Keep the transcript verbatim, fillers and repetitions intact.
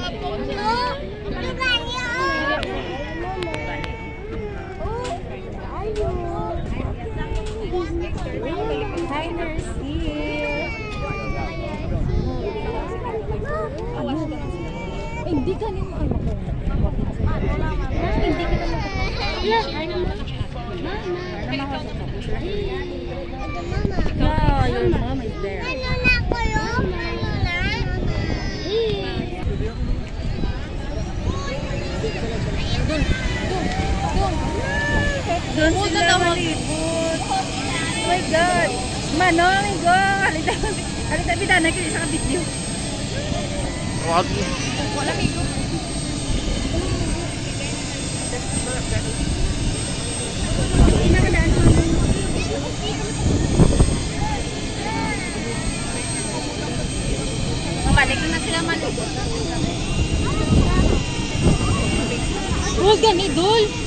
Hi, Nursey. Eh, hindi ka niyo ano ko. Hindi kita Mama, your mom is there. Doon sila malibot. Oh my God. Mano, amigo. Halita, halita, bidana kayo sa video. Wag. Wala, amigo. Mabalik na sila malibot. Huwag ganidol.